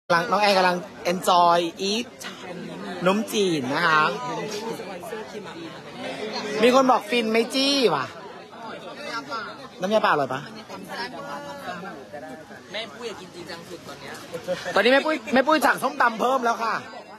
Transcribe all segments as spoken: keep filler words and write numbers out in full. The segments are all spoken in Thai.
กำลังน้องแอนกำลัง enjoy eat นมจีนนะคะมีคนบอกฟินไม่จี้ว่ะน้ำยาป่าอร่อยปะแม่ปุ้ยกินจริงจังสุดตอนเนี้ยตอนนี้แม่ปุ้ยแม่ปุ้ยสั่งส้มตำเพิ่มแล้วค่ะ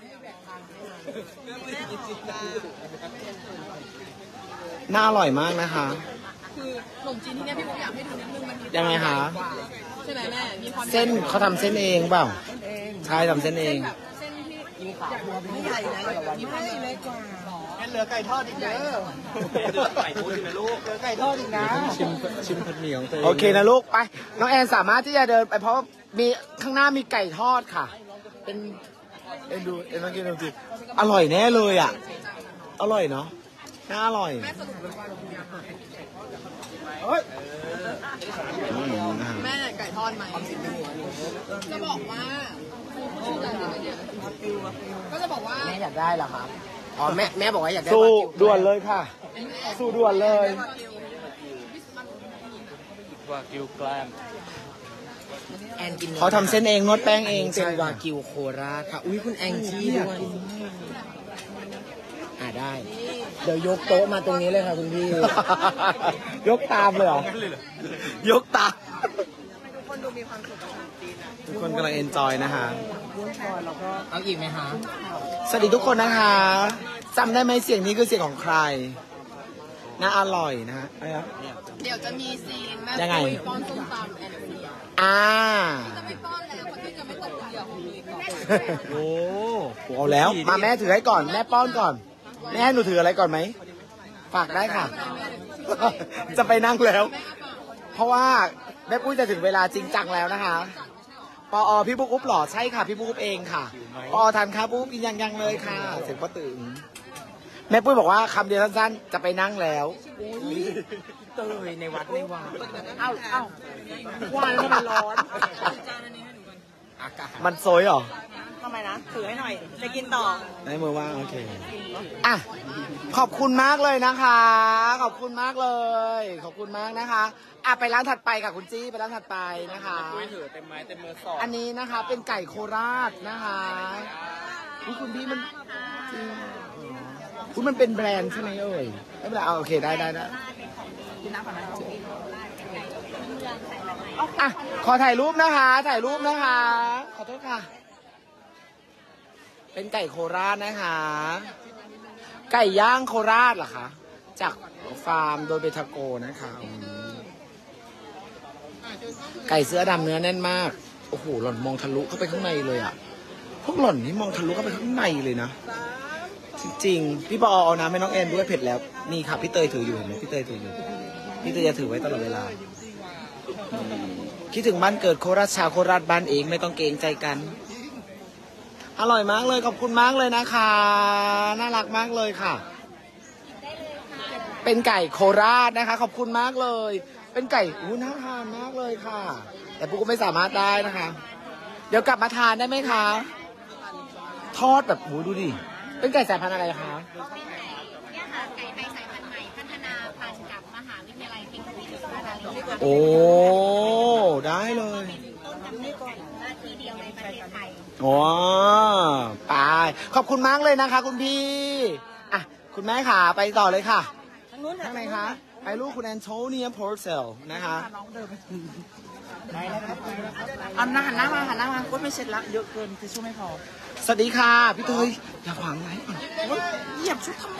น่าอร่อยมากนะคะคือขนมจีนที่เนี้ยพี่ผมอยากให้ดูนิดนึงมันยังไงคะใช่ไหมแม่มีความเส้นเขาทำเส้นเองเปล่าใช่ทำเส้นเองเส้นที่มีขาวไม่ใหญ่นะมีความเล็กกว่าเหลือไก่ทอดอีกเด้อไก่ทอดอีกนะลูกเหลือไก่ทอดอีกนะชิมชิมผัดเหนียวโอเคนะลูกไปน้องแอนสามารถที่จะเดินไปเพราะมีข้างหน้ามีไก่ทอดค่ะเป็นเอ็นดูเอ็นต้องกินดูสิอร่อยแน่เลยอ่ะอร่อยเนาะน่าอร่อยแม่ไก่ทอดไหมจะบอกว่าก็จะบอกว่าแม่อยากได้เหรอครับอ๋อแม่แม่บอกว่าอยากได้สู้ด่วนเลยค่ะสู้ด่วนเลยวากิวแกล้มแอนกินเขาทำเส้นเองนวดแป้งเองเป็นวากิวโคราชค่ะอุ้ยคุณแองจี้ด้วยอ่าได้เดี๋ยวยกโต๊ะมาตรงนี้เลยค่ะคุณพี่ยกตามเลยเหรอยกตามทุกคนดูมีความสุขกับจีนอ่ะทุกคนกำลังเอนจอยนะคะเอาอีกไหมคะสวัสดีทุกคนนะคะจำได้ไหมเสียงนี้คือเสียงของใครน่าอร่อยนะฮะเดี๋ยวจะมีซีนแม่ปุ้ยป้อนส้มตำแอนเซียอ่าจะไม่ป้อนแล้วคนที่จะไม่ตกเดียวของมีก่อนโอ้เอาแล้วมาแม่ถือให้ก่อนแม่ป้อนก่อนแม่ให้หนูถืออะไรก่อนไหมฝากได้ค่ะจะไปนั่งแล้วเพราะว่าแม่ปุ้ยจะถึงเวลาจริงจังแล้วนะคะปอพี่บุ๊กอุ๊บหล่อใช่ค่ะพี่บุ๊กอุ๊บเองค่ะปอทานข้าวปุ๊บกินยังยังเลยค่ะเสร็จปะตื่นแม่ปุ้ยบอกว่าคำเดียวสั้นๆจะไปนั่งแล้วเตยในวัดในวาเอ้าเอ้าว่าแล้วมันร้อนมันโซยหรอทำไมนะถือให้หน่อยจะกินต่อได้มือว่างโอเคอ่ะขอบคุณมากเลยนะคะขอบคุณมากเลยขอบคุณมากนะคะอ่ะไปร้านถัดไปค่ะคุณจี้ไปร้านถัดไปนะคะปุ้ยถือเต็มไม้เต็มมือสองอันนี้นะคะเป็นไก่โคราชนะคะคุณพี่มันจริงคุณมันเป็นแบรนด์ใช่ไหมเอ่ยไม่เป็นไรเอาโอเคได้ได้ได้อ่ะขอถ่ายรูปนะคะถ่ายรูปนะคะขอโทษค่ะเป็นไก่โคราชนะคะไก่ย่างโคราชเหรอคะจากฟาร์มโดยเบทาโกนะคะไก่เสื้อดำเนื้อแน่นมากโอ้โหหล่อนมองทะลุเข้าไปข้างในเลยอ่ะพวกหล่อนนี่มองทะลุเข้าไปข้างในเลยนะจริงๆพี่ปอเอาน้ำให้น้องแอนด้วยเผ็ดแล้วนี่ค่ะพี่เตยถืออยู่เห็นไหมพี่เตยถืออยู่พี่เตยจะถือไว้ตลอดเวลาคิดถึงบ้านเกิดโคราชชาวโคราชบ้านเองไม่ต้องเกรงใจกันอร่อยมากเลยขอบคุณมากเลยนะคะน่ารักมากเลยค่ะเป็นไก่โคราชนะคะขอบคุณมากเลยเป็นไก่อู้น่าทานมากเลยค่ะแต่ปุ๊กก็ไม่สามารถได้นะคะเดี๋ยวกลับมาทานได้ไหมคะทอดแบบหูดูดิเป็นไก่สายพันธุ์อะไรคะเนี่ยค่ะไก่ไทยสายพันธุ์ใหม่พัฒนาพันธุ์กับมหาวิทยาลัยเทคโนโลยีสุราษฎร์ธานีโอ้ได้เลยที่เดียวในประเทศไทยอ๋อไปขอบคุณมากเลยนะคะคุณพี่อ่ะคุณแม่ขาไปต่อเลยค่ะทางนู้นทางไหนคะไปลูกคุณแอนโทเนียพอร์เซลนะคะอันหน้าหันหน้ามาหันหน้ามาก็ไม่เช็ดละเยอะเกินคือช่วยไม่พอสวัสดีค่ะพี่เตยอย่าขวางไลฟ์ก่อนเหยียบชุดทำไม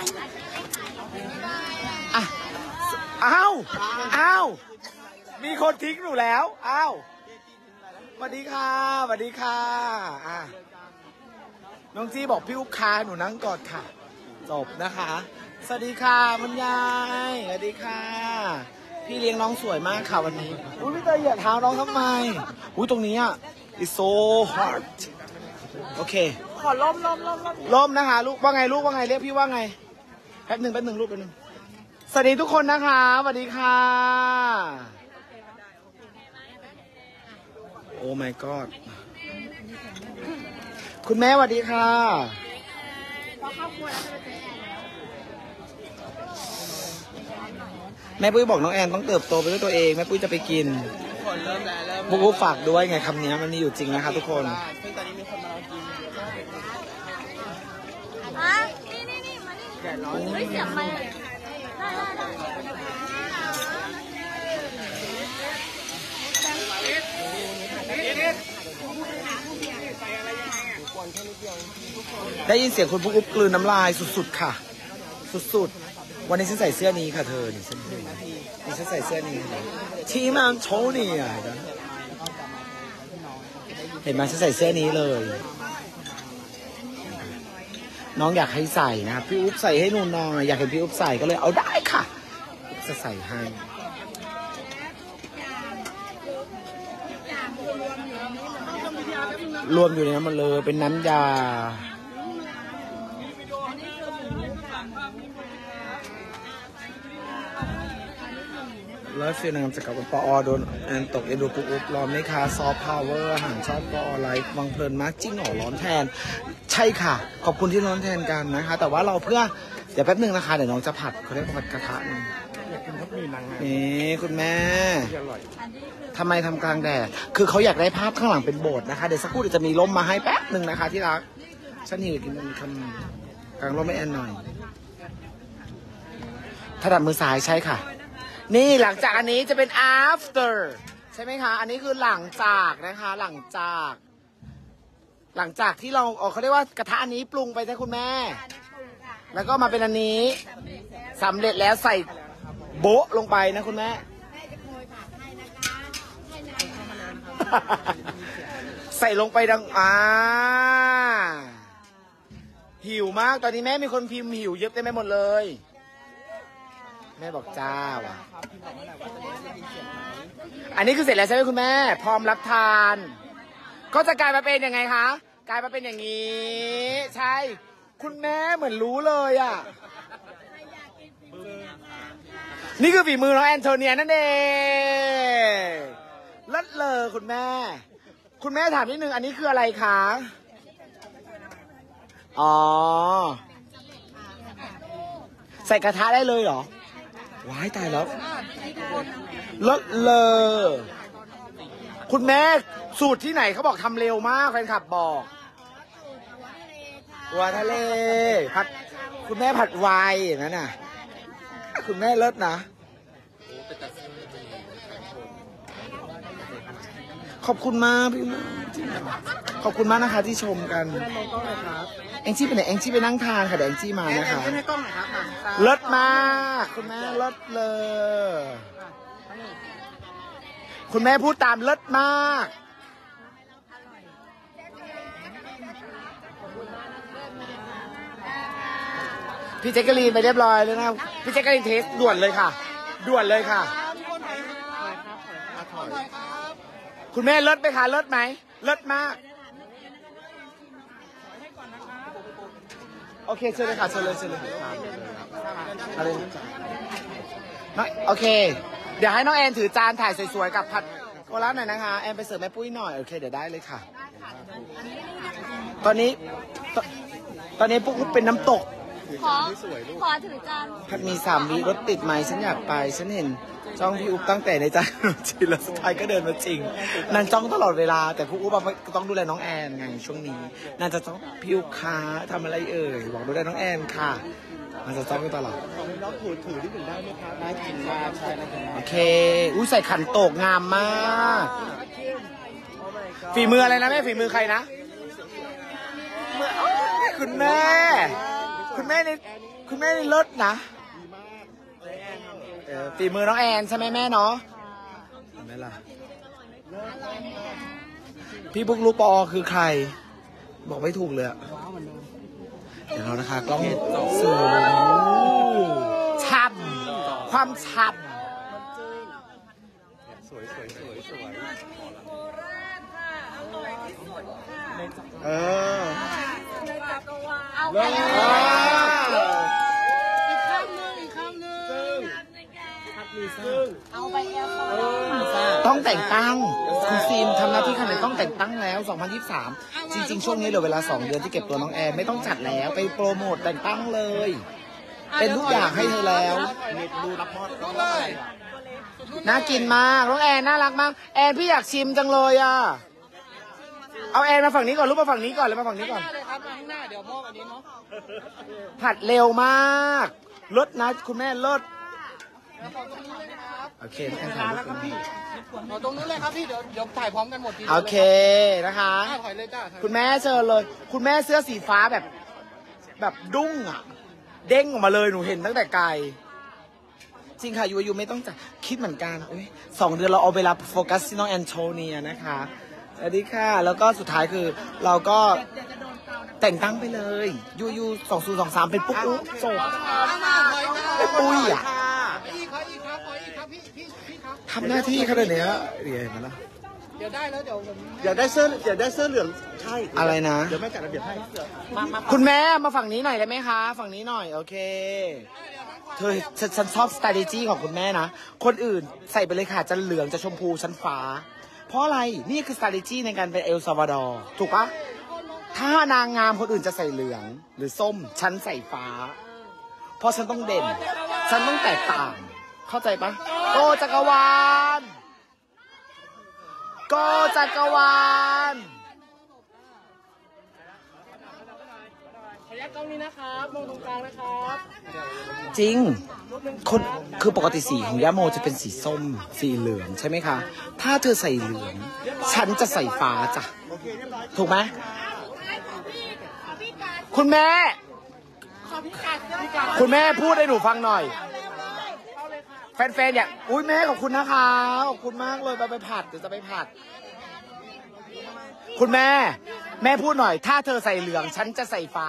อ่ะอ้าวอ้าวมีคนทิ้งหนูแล้วอ้าวสวัสดีค่ะสวัสดีค่ะอ่ะน้องจี้บอกพี่อุ๊บคาหนูนั่งกอดค่ะจบนะคะสวัสดีค่ะคุณยายสวัสดีค่ะพี่เลี้ยงน้องสวยมากค่ะวันนี้อุ้ยพี่เตยเหยียบเท้าน้องทำไมอุ้ยตรงนี้อ่ะ it's so hard โอเคขอล้มล้มล้มล้มล้มนะคะลูกว่าไงลูกว่าไงเรียกพี่ว่าไงแป๊บหนึ่งแป๊บหนึ่งลูกแป๊บหนึ่งสวัสดีทุกคนนะคะสวัสดีค่ะโอ้ my god คุณแม่สวัสดีค่ะแม่ปุ้ยบอกน้องแอนต้องเติบโตไปด้วยตัวเองแม่ปุ้ยจะไปกินคนเริ่มแล้วเริ่มพวกผู้ฝากด้วยไงคำนี้มันมีอยู่จริงนะคะทุกคนซึ่งตอนนี้มีเฮ้ยเสียบไปได้ได้ได้ได้ยินเสียงคุณปุ๊กอุ๊บกลืนน้ำลายสุดๆค่ะ สุดๆวันนี้ฉันใส่เสื้อนี้ค่ะเธอนี่ฉันนี่ฉันใส่เสื้อนี้ทีมันโชว์นี่อ่ะเห็นไหมฉันใส่เสื้อนี้เลย น้องอยากให้ใส่นะครับพี่อุ๊บใส่ให้หนูหน่อยอยากเห็นพี่อุ๊บใส่ก็เลยเอาได้ค่ะจะใส่ให้รวมอยู่ในนั้นหมดเลยเป็นน้ำยาแล้วฟิลนางจะกลับปอโดนแอนตกเอดูปุ๊บร้อนไหมคะซอฟต์พาวเวอร์อาหารชอบปอไลฟ์วังเพลินมากจริงหรอร้อนแทนใช่ค่ะขอบคุณที่ร้อนแทนกันนะคะแต่ว่าเราเพื่อเดี๋ยวแป๊บนึงนะคะเดี๋ยวน้องจะผัดเขาเรียกผัดกระทะนึงนี่คุณแม่ทำไมทำกลางแดดคือเขาอยากได้ภาพข้างหลังเป็นโบสถ์นะคะเดี๋ยวสักครู่เดี๋ยวจะมีร่มมาให้แป๊บหนึ่งนะคะที่รักฉันหิวกินคำกลางร่มไม่แอนหน่อยถนัดมือซ้ายใช่ค่ะนี่หลังจากอันนี้จะเป็น after ใช่ไหมคะอันนี้คือหลังจากนะคะหลังจากหลังจากที่เราเขาเรียกว่ากระทะอันนี้ปรุงไปใช่คุณแม่แล้วก็มาเป็นอันนี้สำเร็จแล้วใส่โบ๊ะลงไปนะคุณแม่ใส่ลงไปดังอ่าหิวมากตอนนี้แม่มีคนพิมพ์หิวเยอะเต็มไปหมดเลยแม่บอกจ้าว่ะอันนี้คือเสร็จแล้วใช่ไหมคุณแม่พร้อมรับทานก็จะกลายมาเป็นยังไงคะกลายมาเป็นอย่างนี้ใช่คุณแม่เหมือนรู้เลยอ่ะนี่คือฝีมือน้องแอนโทเนียนั่นเองลัดเลยคุณแม่คุณแม่ถามนิดนึงอันนี้คืออะไรคะอ๋อใส่กระทะได้เลยเหรอว้ายตายแล้วลัดเลยคุณแม่สูตรที่ไหนเขาบอกทำเร็วมากแฟนคลับบอกวัวทะเลผัดคุณแม่ผัดไวอย่างนั้นน่ะคุณแม่เลิศนะขอบคุณมากพี่ขอบคุณมากนะคะที่ชมกันแองจี้ไปไหนแองจี้ไปนั่งทานค่ะเดี๋ยวแองจี้มานะคะเลิศมากคุณแม่เลิศเลยคุณแม่พูดตามเลิศมากพี่แจ๊กกะลีนไปเรียบร้อยแล้วนะพี่แจ๊กกะลีนเทสด่วนเลยค่ะด่วนเลยค่ะคุณแม่เลิศไหมคะเลิศไหมเลิศมากโอเคเชิญเลยค่ะเชิญเลยเชิญเลยอะไรนะโอเคเดี๋ยวให้น้องแอนถือจานถ่ายสวยๆกับผัดโคราชหน่อยนะคะแอนไปเสิร์ฟแม่ปุ้ยหน่อยโอเคเดี๋ยวได้เลยค่ะตอนนี้ตอนนี้ปุ๊บเป็นน้ำตกขอขอถือจานผัดมีสามวิรถติดไหมฉันอยากไปฉันเห็นจ้องพี่อุ๊บตั้งแต่ในใจจริงแล้วสุดท้ายก็เดินมาจริงนางจ้องตลอดเวลาแต่พี่อุ๊บก็ต้องดูแลน้องแอนไงช่วงนี้นางจะจ้องพี่อุ๊บคะทำอะไรเอ่ยบอกดูแลน้องแอนค่ะนางจะจ้องตลอดน้องถือถือที่ถึงได้ไหมครับได้กินมากใช่ได้กินมากโอเคอุ้ยใส่ขันโตกงามมากฝีมืออะไรนะแม่ฝีมือใครนะคุณแม่คุณแม่นี่คุณแม่นี่เลิศนะฝีมือน้องแอนใช่ไหมแม่เนาะเห็นไหมล่ะพี่บุ๊กลูกปอคือใครบอกไม่ถูกเลยเดี๋ยวเรานะคะกล้องสูงช่ำความช่ำสวยสวยสวยสวยเออเอาไปแล้วต้องแต่งตั้งคุณซีมทำหน้าที่ขนาดต้องแต่งตั้งแล้วสองพันยี่สิบสามจริงๆช่วงนี้เหลือเวลาสองเดือนที่เก็บตัวน้องแอนไม่ต้องจัดแล้วไปโปรโมทแต่งตั้งเลยเป็นทุกอย่างให้เธอแล้วดูรับมอดน่ากินมากน้องแอนน่ารักมากแอนพี่อยากชิมจังเลยอ่ะเอาแอนมาฝั่งนี้ก่อนลูกมาฝั่งนี้ก่อนแล้วมาฝั่งนี้ก่อนเลยครับมาข้างหน้าเดี๋ยวมอบอันนี้เนาะผัดเร็วมากลดนะคุณแม่ลดแล้วขอตรงนี้เลยนะครับโอเคแอนถ่ายรูปกันขอตรงนู้นเลยครับพี่เดี๋ยวเดี๋ยวถ่ายพร้อมกันหมดทีโอเคนะคะอ่ะถอยเลยจ้าถอยคุณแม่เชิญเลย คุณแม่เสื้อสีฟ้าแบบ แบบดุ้งอ่ะ เด้งออกมาเลยหนูเห็นตั้งแต่ไกล จริงค่ะยูยูไม่ต้องจะคิดเหมือนกันอุ๊ยสองเดือนเราเอาเวลาโฟกัสที่น้องแอนโทเนียนะคะสวัสดีค่ะแล้วก็สุดท้ายคือเราก็แต่งตั้งไปเลยยูยูสองศูนย์สองสามเป็นปุ๊กอุ๊จบ ปุ้ยอะอีกครับอีกครับขออีกครับพี่พี่พี่ครับทำหน้าที่ขนาดเนี้ยเดี๋ยวเห็นไหมล่ะเดี๋ยวได้แล้วเดี๋ยวผมเดี๋ยวได้เสื้อเดี๋ยวได้เสื้อเหลืองใช่อะไรนะเดี๋ยวแม่จัดระเบียบให้มามาคุณแม่มาฝั่งนี้หน่อยได้ไหมคะ ฝั่งนี้หน่อยโอเค เธอฉันฉันชอบ strategy ของคุณแม่นะ คนอื่นใส่ไปเลยค่ะ จะเหลืองจะชมพูชั้นฟ้า เพราะอะไร นี่คือ strategy ในการเป็นเอลซาวาดอร์ถูกปะถ้านางงามคนอื่นจะใส่เหลือง หรือส้ม ฉันใส่ฟ้า เพราะฉันต้องเด่น ฉันต้องแตกต่าง เข้าใจปะโกจักรวาลโกจักรวาลขยับตรงนี้นะครับมองตรงกลางนะครับจริง คนคือปกติสีของย่าโมจะเป็นสีส้ม สีเหลืองใช่ไหมคะ ถ้าเธอใส่เหลือง ฉันจะใส่ฟ้าจ้ะ ถูกไหม คุณแม่ คุณแม่พูดให้หนูฟังหน่อย แฟนๆเนี่ยอุ้ยแม่ขอบคุณนะคะ ขอบคุณมากเลยไปไปผัดเดี๋ยวจะไปผัด คุณแม่ แม่พูดหน่อย ถ้าเธอใส่เหลือง ฉันจะใส่ฟ้า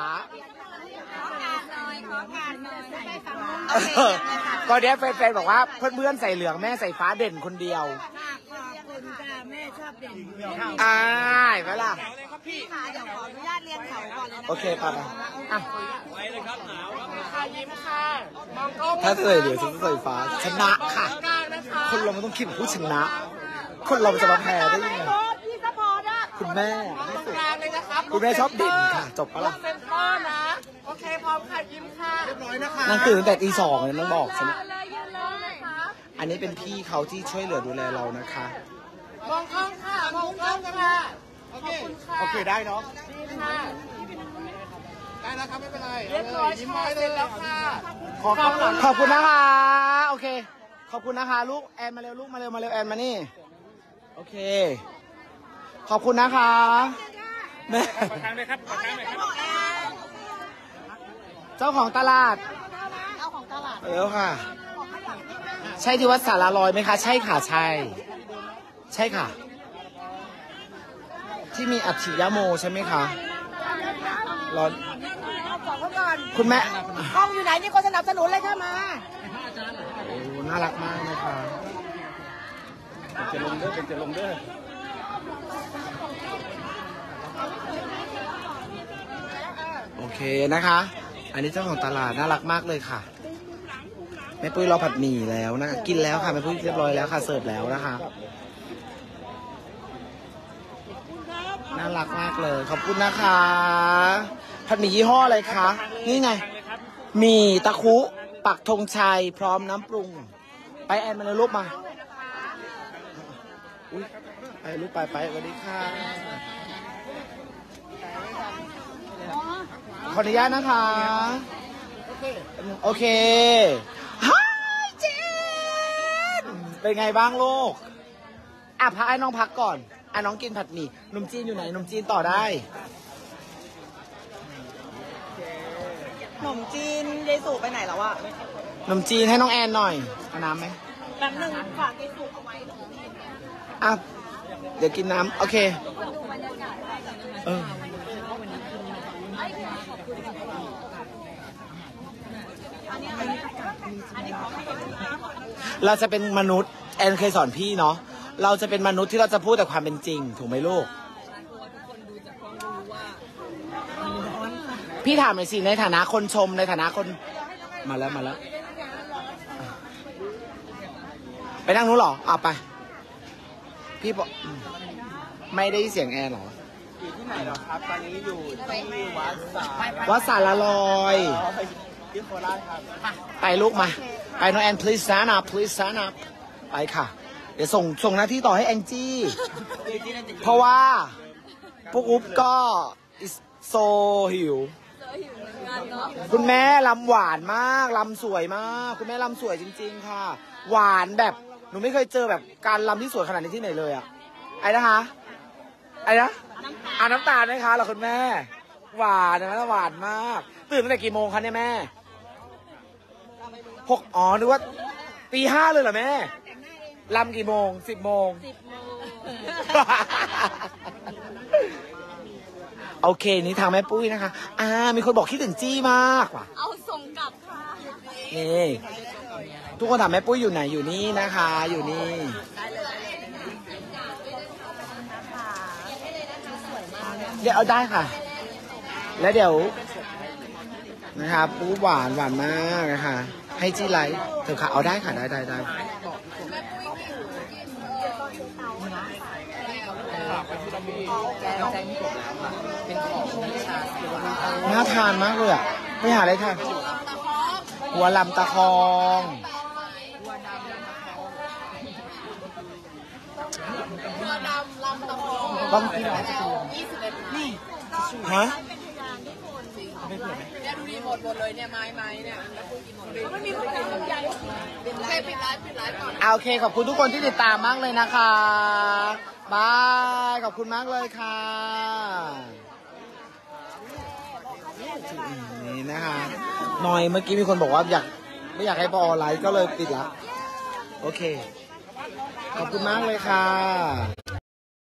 ก็เนี้ยแฟนๆบอกว่าเพื่อนๆใส่เหลืองแม่ใส่ฟ้าเด่นคนเดียวขอบคุณค่ะแม่ชอบเด่นอ่าเห็นไหมล่ะค่ะเดี๋ยวขออนุญาตเรียนเขาก่อนเลยนะโอเคป่ะป่ะอ่ะค่ะยิ้มค่ะมองกล้องถ้าเธอใส่เหลืองฉันจะใส่ฟ้า ชนะค่ะกลางนะคะคนเรามันต้องคิดแบบผู้ชนะ คนเราจะมาแพ้ได้ยังไงพี่สปอร์ตอ่ะคุณแม่ตรงกลางเลยนะครับคุณแม่ชอบเด่นค่ะ จบปะล่ะเซ็นเตอร์นะโอเคพร้อมค่ะยิ้มค่ะเรียบร้อยนะคะนางตื่นตั้งแต่ตีสองเลยนางบอกฉันเลยยืนเลยนะคะอันนี้เป็นพี่เขาที่ช่วยเหลือดูแลเรานะคะมองกล้องค่ะมองกล้องค่ะโอเคโอเคได้เนาะค่ะได้แล้วครับไม่เป็นไรเรียบร้อยยิ้มไว้เลยแล้วค่ะขอขอบคุณนะคะ โอเค ขอบคุณนะคะลูกแอนมาเร็วลูกมาเร็วมาเร็วแอนมานี่ โอเค ขอบคุณนะคะแม่ทางเลยครับทางเลยครับเจ้าของตลาดเอาของตลาดเออค่ะ ใช่ที่วัดสารลอยไหมคะ ใช่ค่ะใช่ ใช่ค่ะ ที่มีอัฐิยะโมใช่ไหมคะร้อนบอกเขาก่อนคุณแม่กล้องอยู่ไหนนี่คนสนับสนุนเลยค่ะมาโอ้น่ารักมากนะคะจะลงเด้อเป็นจะลงเด้อโอเคนะคะ อันนี้เจ้าของตลาดน่ารักมากเลยค่ะ แม่ปุ้ยรอผัดหมี่แล้วนะคะ กินแล้วค่ะแม่ปุ้ยเรียบร้อยแล้วค่ะ เสิร์ฟแล้วนะคะ น่ารักมากเลย ขอบคุณนะคะ ผัดหมี่ยี่ห้ออะไรคะ นี่ไงหมี่ตะคุ ปักธงชัย พร้อมน้ำปรุง ไปแอนมาเลยลูกมาอุ๊ยไปลูกไปไปสวัสดีค่ะ ขออนุญาตนะคะ โอเคฮายเจนเป็นไงบ้างลูก อ่ะพักให้น้องพักก่อน อ่ะน้องกินผัดหมี่นมจีนอยู่ไหนนมจีนต่อได้ขนมจีนยายสูบไปไหนแล้วอะนมจีนให้น้องแอนหน่อยเอาน้ำไหมแป๊บหนึงฝากยายสูบเอาไว้อ่ะเดี๋ยวกินน้ำโอเคเออเราจะเป็นมนุษย์แอนเคยสอนพี่เนาะเราจะเป็นมนุษย์ที่เราจะพูดแต่ความเป็นจริงถูกไหมลูกพี่ถามหน่อยสิในฐานะคนชมในฐานะคนมาแล้วมาแล้ว ไปนั่งนู้นเหรออ่ะไป พี่บอกอืมไม่ได้ยินเสียงแอร์เหรออยู่ที่ไหนเหรอครับตอนนี้อยู่ที่วัดสาวัดสารลอยไปที่โคราชครับไปลูกมา ไปน้องแอน please stand up please stand up ไปค่ะ เดี๋ยวส่งส่งหน้าที่ต่อให้แองจี้ เพราะว่าพวกอุ๊บก็ is so หิว คุณแม่ลำหวานมากลำสวยมาก คุณแม่ลำสวยจริงๆค่ะ หวานแบบหนูไม่เคยเจอแบบการลำที่สวยขนาดนี้ที่ไหนเลยอะไอ้นะคะไอ้นะอ่าน้ำตาลไหมคะเหรอคุณแม่ หวานนะหวานมาก ตื่นตั้งแต่กี่โมงคะเนี่ยแม่หกอ๋อนึกว่าตีห้าเลยเหรอแม่ลำกี่โมงสิบโมงสิบโมง โอเคนี่ทางแม่ปุ้ยนะคะอ่ามีคนบอกคิดถึงจี้มากว่ะเอาส่งกลับค่ะนี่ทุกคนถามแม่ปุ้ยอยู่ไหนอยู่นี่นะคะ อยู่นี่เดี๋ยวเอาได้ค่ะ แล้วเดี๋ยวนะครับปูหวานหวานมากนะคะ ให้จี้ไลท์เธอค่ะเอาได้ค่ะได้ได้ได้น่าทานมากเลยอ่ะไปหาอะไรทานหัวลำตะคองต้องกินอะไรนี่ฮะเนี่ยดูดีหมดหมดเลยเนี่ยไม้ไม้เนี่ยมันมีคนกินใหญ่ปิดไลฟ์ปิดไลฟ์ปิดไลฟ์ก่อนโอเคขอบคุณทุกคนที่ติดตามมากเลยนะคะบายขอบคุณมากเลยค่ะนี่นะคะหน่อยเมื่อกี้มีคนบอกว่าอยากไม่อยากให้พอไลฟ์ก็เลยปิดละโอเคขอบคุณมากเลยค่ะ